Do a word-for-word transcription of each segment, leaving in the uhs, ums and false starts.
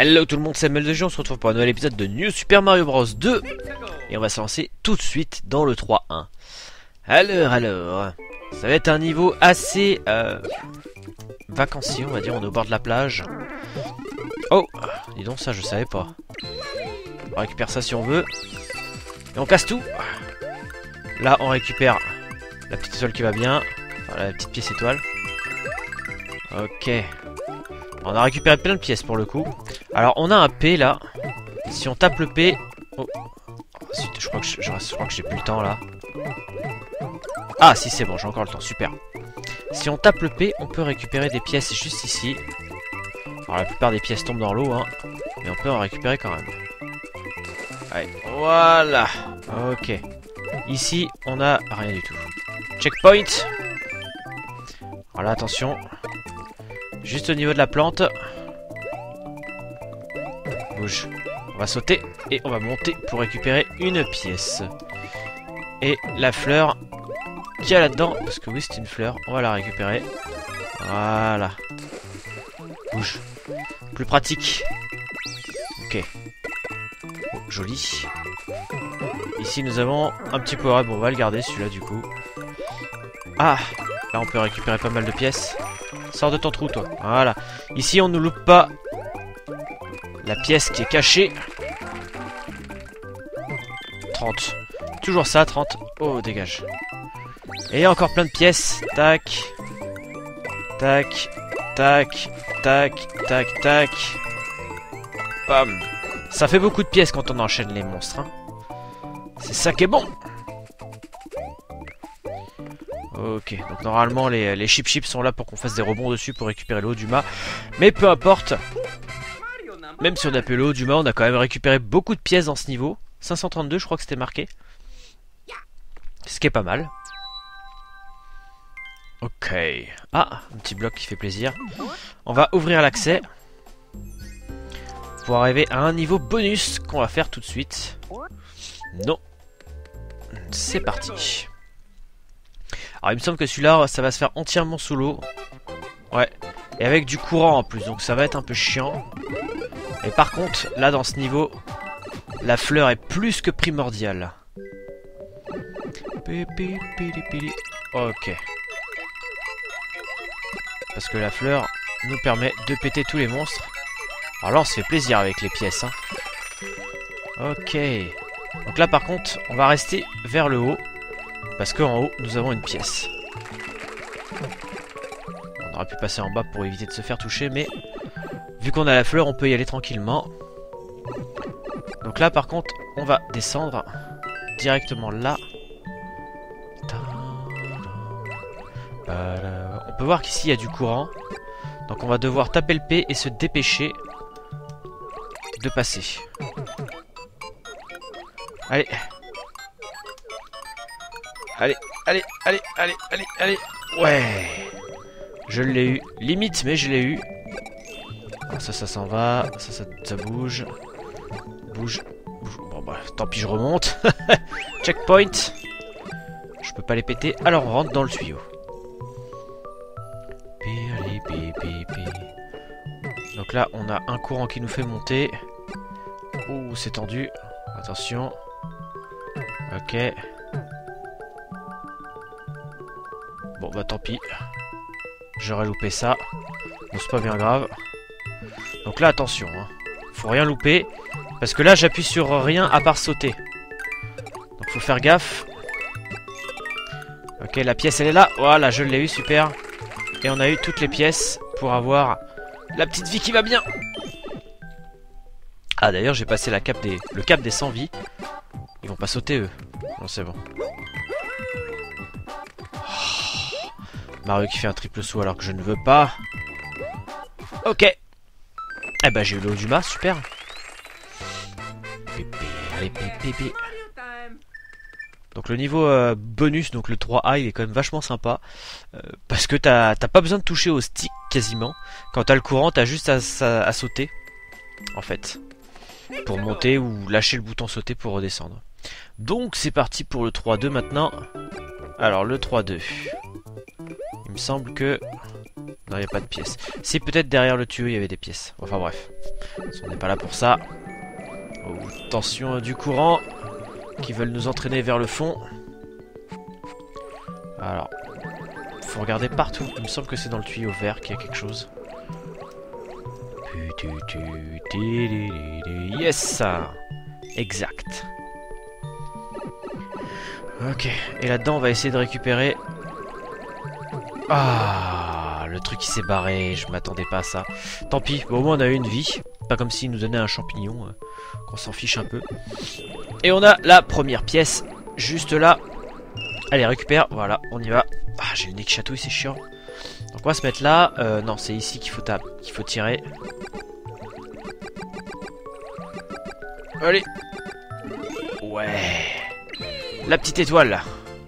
Hello tout le monde, c'est M L deux G, on se retrouve pour un nouvel épisode de New Super Mario Bros deux. Et on va se lancer tout de suite dans le trois un. Alors, alors, ça va être un niveau assez euh, vacancier, on va dire, on est au bord de la plage. Oh, dis donc ça je savais pas. On récupère ça si on veut. Et on casse tout. Là on récupère la petite étoile qui va bien. Enfin la petite pièce étoile. Ok. On a récupéré plein de pièces pour le coup. Alors on a un P là. Si on tape le P... Oh. Je crois que je, je crois que j'ai plus le temps là. Ah si c'est bon, j'ai encore le temps, super. Si on tape le P, on peut récupérer des pièces juste ici. Alors la plupart des pièces tombent dans l'eau, hein. Mais on peut en récupérer quand même. Allez, voilà. Ok. Ici, on a rien du tout. Checkpoint. Voilà, attention. Juste au niveau de la plante. Bouge. On va sauter et on va monter pour récupérer une pièce. Et la fleur qu'il y a là-dedans, parce que oui c'est une fleur, on va la récupérer. Voilà. Bouge. Plus pratique. Ok. Oh, joli. Ici nous avons un petit power-up, on va le garder celui-là du coup. Ah, là on peut récupérer pas mal de pièces. Sors de ton trou toi. Voilà. Ici on ne loupe pas la pièce qui est cachée. trente. Toujours ça, trente. Oh, dégage. Et encore plein de pièces. Tac. Tac. Tac. Tac. Tac. Tac. Bam. Ça fait beaucoup de pièces quand on enchaîne les monstres. Hein. C'est ça qui est bon. Ok. Donc normalement les, les chip chips sont là pour qu'on fasse des rebonds dessus pour récupérer l'eau du mât. Mais peu importe. Même si on a peu l'eau du mât, on a quand même récupéré beaucoup de pièces dans ce niveau. cinq cent trente-deux, je crois que c'était marqué. Ce qui est pas mal. Ok. Ah, un petit bloc qui fait plaisir. On va ouvrir l'accès. Pour arriver à un niveau bonus qu'on va faire tout de suite. Non. C'est parti. Alors il me semble que celui-là, ça va se faire entièrement sous l'eau. Ouais. Et avec du courant en plus, donc ça va être un peu chiant. Et par contre, là dans ce niveau, la fleur est plus que primordiale. Ok. Parce que la fleur nous permet de péter tous les monstres. Alors là on se fait plaisir avec les pièces. Hein. Ok. Donc là par contre, on va rester vers le haut. Parce qu'en haut, nous avons une pièce. On aurait pu passer en bas pour éviter de se faire toucher, mais... Vu qu'on a la fleur, on peut y aller tranquillement. Donc là par contre, on va descendre directement là. On peut voir qu'ici il y a du courant. Donc on va devoir taper le P et se dépêcher de passer. Allez. Allez, allez, allez, allez, allez, allez. Ouais. Je l'ai eu. Limite, mais je l'ai eu. Alors ça, ça s'en va. Ça, ça, ça bouge. Bouge. Bouge. Bon bah, tant pis, je remonte. Checkpoint. Je peux pas les péter. Alors on rentre dans le tuyau. Donc là, on a un courant qui nous fait monter. Ouh, c'est tendu. Attention. Ok. Bon, bah tant pis. J'aurais loupé ça. Bon, c'est pas bien grave. Donc là, attention. Hein. Faut rien louper. Parce que là, j'appuie sur rien à part sauter. Donc faut faire gaffe. Ok, la pièce, elle est là. Voilà, je l'ai eu, super. Et on a eu toutes les pièces pour avoir la petite vie qui va bien. Ah d'ailleurs j'ai passé la cap des, le cap des cent vies. Ils vont pas sauter eux. Non c'est bon. Oh, Mario qui fait un triple saut alors que je ne veux pas. Ok. Eh ben j'ai eu l'eau du mât, super. Pépé, allez pépé. Donc le niveau euh, bonus, donc le trois A, il est quand même vachement sympa. Euh, parce que t'as pas besoin de toucher au stick quasiment. Quand t'as le courant, t'as juste à, à, à sauter. En fait. Pour monter ou lâcher le bouton sauter pour redescendre. Donc c'est parti pour le trois deux maintenant. Alors le trois deux. Il me semble que... Non, il n'y a pas de pièces. Si, peut-être derrière le tuyau, il y avait des pièces. Enfin bref. On n'est pas là pour ça. Oh, attention du courant qui veulent nous entraîner vers le fond. Alors, faut regarder partout. Il me semble que c'est dans le tuyau vert qu'il y a quelque chose. Yes! Exact. Ok. Et là-dedans, on va essayer de récupérer... Ah, le truc qui s'est barré. Je m'attendais pas à ça. Tant pis. Bon, au moins, on a eu une vie. Pas comme s'il nous donnait un champignon. Euh, qu'on s'en fiche un peu. Et on a la première pièce. Juste là. Allez, récupère. Voilà, on y va. Ah, j'ai le nez qui chatouille, c'est chiant. Donc, on va se mettre là. Euh, non, c'est ici qu'il faut, qu'il faut tirer. Allez. Ouais. La petite étoile.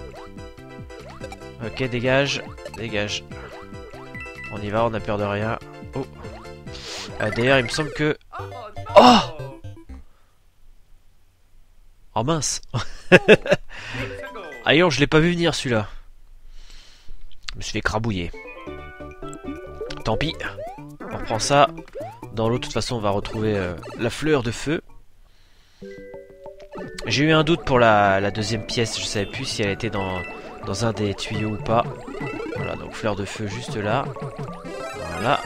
Ok, dégage. Dégage. On y va, on a peur de rien. Oh. Euh, D'ailleurs, il me semble que... Oh! Oh mince. Ailleurs, je l'ai pas vu venir celui-là. Je me suis fait crabouiller. Tant pis. On reprend ça. Dans l'eau, de toute façon, on va retrouver euh, la fleur de feu. J'ai eu un doute pour la, la deuxième pièce. Je savais plus si elle était dans, dans un des tuyaux ou pas. Voilà, donc fleur de feu juste là. Voilà.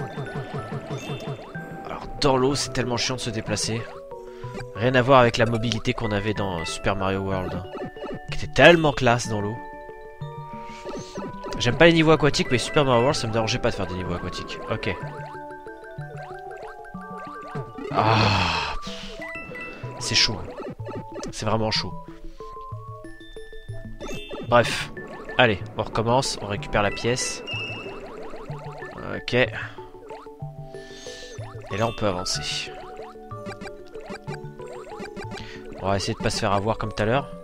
Alors, dans l'eau, c'est tellement chiant de se déplacer. Rien à voir avec la mobilité qu'on avait dans Super Mario World. Hein, qui était tellement classe dans l'eau. J'aime pas les niveaux aquatiques, mais Super Mario World, ça me dérangeait pas de faire des niveaux aquatiques. Ok. Ah, c'est chaud. C'est vraiment chaud. Bref. Allez, on recommence. On récupère la pièce. Ok. Et là, on peut avancer. On va essayer de pas se faire avoir comme tout à l'heure.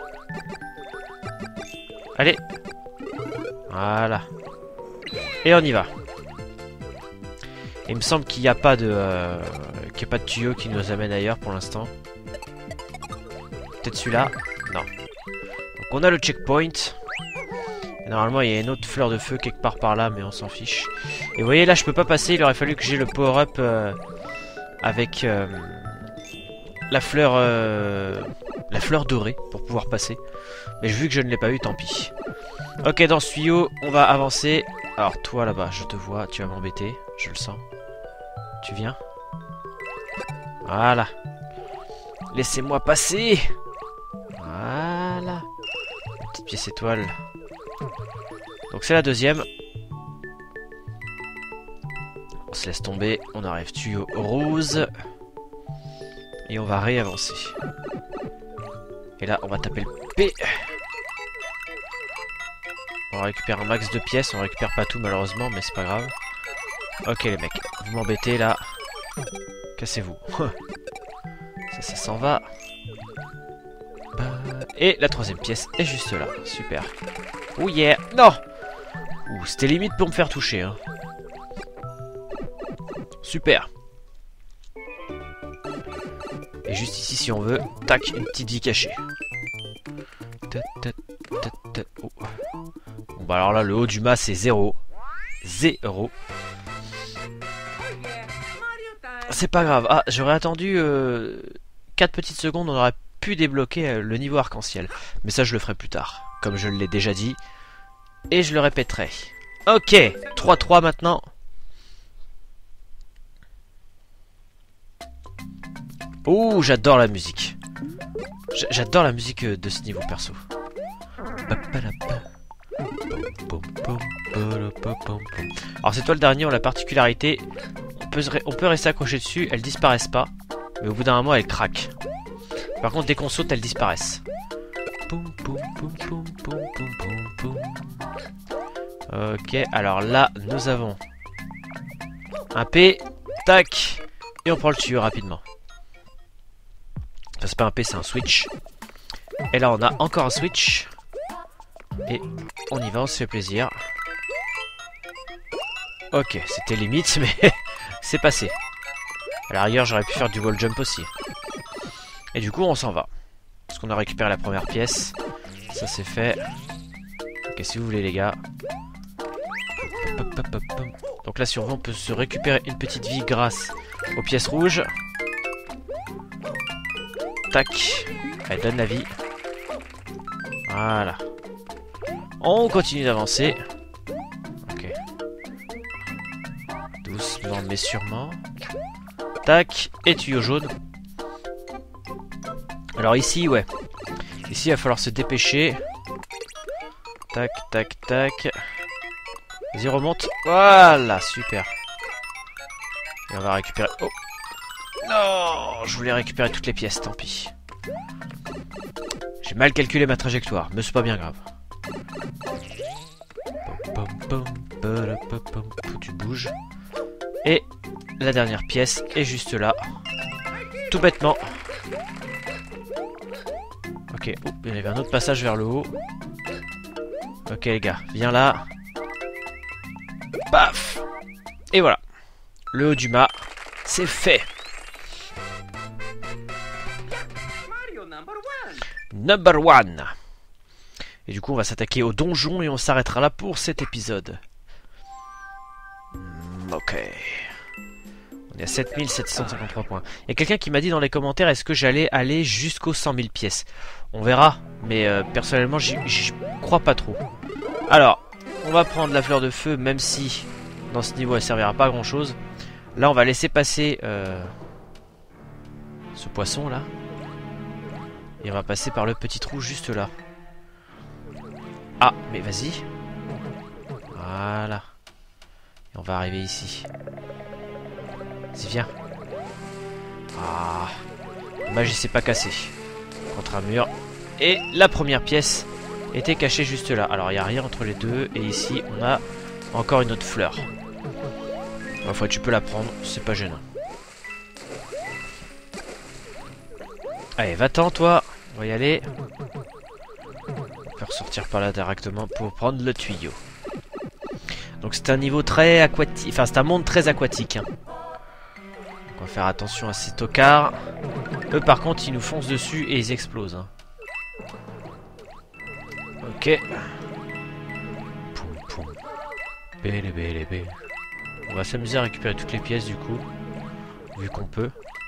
Allez. Voilà. Et on y va. Et il me semble qu'il n'y a pas de euh, qu'il n'y a pas de tuyau qui nous amène ailleurs pour l'instant. Peut-être celui-là. Non. Donc on a le checkpoint. Et normalement il y a une autre fleur de feu quelque part par là, mais on s'en fiche. Et vous voyez là je peux pas passer. Il aurait fallu que j'ai le power-up euh, avec euh, la fleur euh, la fleur dorée pour pouvoir passer. Mais vu que je ne l'ai pas eu, tant pis. Ok, dans ce tuyau, on va avancer. Alors toi là-bas, je te vois, tu vas m'embêter, je le sens. Tu viens? Voilà. Laissez-moi passer. Voilà. Une petite pièce étoile. Donc c'est la deuxième. On se laisse tomber. On arrive tuyau rose. Et on va réavancer. Et là, on va taper le P. On récupère un max de pièces. On récupère pas tout malheureusement, mais c'est pas grave. Ok les mecs, vous m'embêtez là. Cassez-vous. Ça, ça s'en va. Et la troisième pièce est juste là. Super. Oh yeah. Non. Ouh, c'était limite pour me faire toucher. Hein. Super. Et juste ici, si on veut, tac, une petite vie cachée. Oh. Bon bah alors là, le haut du mât, c'est zéro. Zéro. C'est pas grave. Ah, j'aurais attendu euh, quatre petites secondes, on aurait pu débloquer euh, le niveau arc-en-ciel. Mais ça, je le ferai plus tard, comme je l'ai déjà dit. Et je le répéterai. Ok, trois trois maintenant. Oh, j'adore la musique. J'adore la musique de ce niveau perso. Alors cette toile d'araignée ont la particularité, on peut, on peut rester accroché dessus, elles disparaissent pas, mais au bout d'un moment elles craquent. Par contre dès qu'on saute elles disparaissent. Ok, alors là nous avons un P, tac, et on prend le tuyau rapidement. Enfin, c'est pas un P, c'est un switch. Et là on a encore un switch. Et on y va, on se fait plaisir. Ok, c'était limite, mais c'est passé. À la rigueur, j'aurais pu faire du wall jump aussi. Et du coup, on s'en va. Parce qu'on a récupéré la première pièce. Ça, c'est fait. Ok, si vous voulez, les gars. hop, hop, hop, hop. Donc là si on veut on peut se récupérer une petite vie grâce aux pièces rouges. Tac. Elle donne la vie. Voilà. On continue d'avancer. Ok. Doucement mais sûrement. Tac. Et tuyau jaune. Alors ici, ouais. Ici, il va falloir se dépêcher. Tac, tac, tac. Vas-y, remonte. Voilà, super. Et on va récupérer... Oh. Non, je voulais récupérer toutes les pièces, tant pis. J'ai mal calculé ma trajectoire, mais c'est pas bien grave. Tu bouges. Et la dernière pièce est juste là. Tout bêtement. Ok, oh, il y avait un autre passage vers le haut. Ok les gars, viens là. Paf. Et voilà. Le haut du mât, c'est fait. Number one. Et du coup on va s'attaquer au donjon et on s'arrêtera là pour cet épisode. Mm, ok. On est à sept mille sept cent cinquante-trois points. Il y a quelqu'un qui m'a dit dans les commentaires est-ce que j'allais aller jusqu'aux cent mille pièces. On verra, mais euh, personnellement j'y crois pas trop. Alors, on va prendre la fleur de feu, même si dans ce niveau elle servira pas à grand chose. Là on va laisser passer euh, ce poisson là. Et on va passer par le petit trou juste là. Ah, mais vas-y. Voilà. Et on va arriver ici. Vas-y, viens. Ah. Dommage, il s'est pas cassé. Contre un mur. Et la première pièce était cachée juste là. Alors, il n'y a rien entre les deux. Et ici, on a encore une autre fleur. Enfin, tu peux la prendre. C'est pas gênant. Allez, va-t'en, toi. On va y aller. On va ressortir par là directement pour prendre le tuyau. Donc c'est un niveau très aquatique. Enfin c'est un monde très aquatique. Hein. Donc on va faire attention à ces tocards. Eux par contre ils nous foncent dessus et ils explosent. Hein. Ok. Poum, poum. Bélé, bélé, bélé. On va s'amuser à récupérer toutes les pièces du coup. Vu qu'on peut.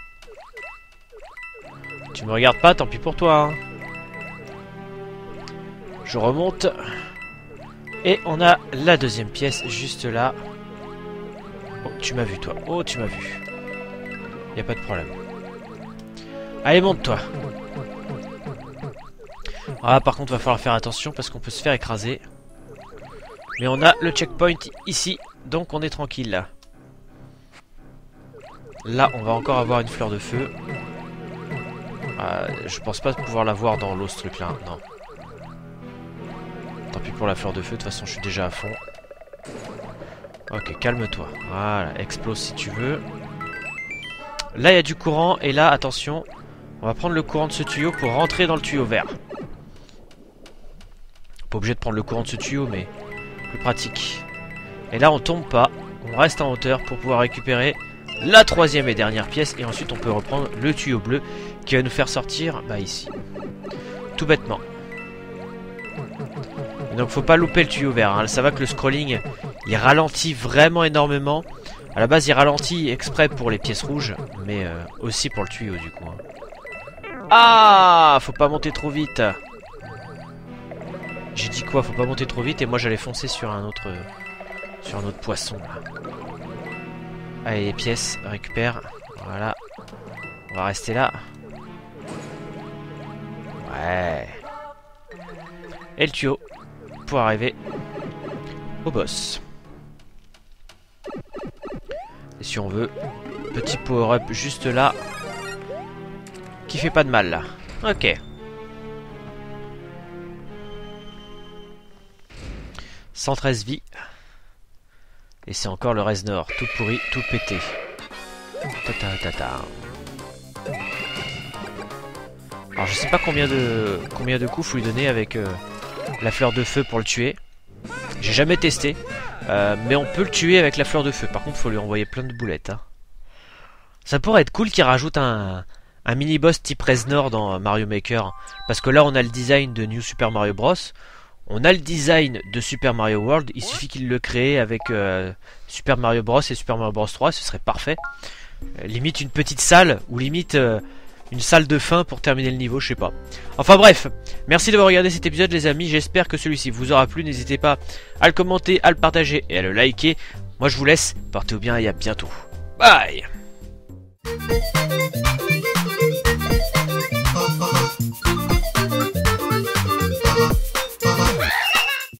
Tu me regardes pas, tant pis pour toi. Hein. Je remonte. Et on a la deuxième pièce juste là. Oh, tu m'as vu toi. Oh, tu m'as vu. Y a pas de problème. Allez, monte-toi. Ah, par contre, va falloir faire attention parce qu'on peut se faire écraser. Mais on a le checkpoint ici. Donc on est tranquille là. Là, on va encore avoir une fleur de feu. Euh, je pense pas pouvoir la voir dans l'eau ce truc là, non. Tant pis pour la fleur de feu, de toute façon je suis déjà à fond. Ok, calme-toi. Voilà, explose si tu veux. Là il y a du courant et là attention, on va prendre le courant de ce tuyau pour rentrer dans le tuyau vert. Pas obligé de prendre le courant de ce tuyau mais plus pratique. Et là on tombe pas, on reste en hauteur pour pouvoir récupérer la troisième et dernière pièce et ensuite on peut reprendre le tuyau bleu qui va nous faire sortir bah ici. Tout bêtement. Et donc faut pas louper le tuyau vert, hein. Ça va que le scrolling il ralentit vraiment énormément. À la base il ralentit exprès pour les pièces rouges, mais euh, aussi pour le tuyau du coup. Hein. Ah, faut pas monter trop vite. J'ai dit quoi? Faut pas monter trop vite et moi j'allais foncer sur un autre sur un autre poisson là. Allez les pièces, récupère. Voilà. On va rester là. Ouais. Et le tuyau pour arriver au boss. Et si on veut, petit power-up juste là. Qui fait pas de mal là. Ok. cent treize vies. Et c'est encore le Reznor, tout pourri, tout pété. Tata tata. Alors je sais pas combien de combien de coups faut lui donner avec euh, la fleur de feu pour le tuer. J'ai jamais testé, euh, mais on peut le tuer avec la fleur de feu. Par contre, faut lui envoyer plein de boulettes. Hein. Ça pourrait être cool qu'il rajoute un, un mini boss type Reznor dans Mario Maker, parce que là on a le design de New Super Mario Bros. On a le design de Super Mario World, il suffit qu'il le crée avec euh, Super Mario Bros et Super Mario Bros trois, ce serait parfait. Euh, limite une petite salle, ou limite euh, une salle de fin pour terminer le niveau, je sais pas. Enfin bref, merci d'avoir regardé cet épisode les amis, j'espère que celui-ci vous aura plu, n'hésitez pas à le commenter, à le partager et à le liker. Moi je vous laisse, portez-vous bien et à bientôt. Bye.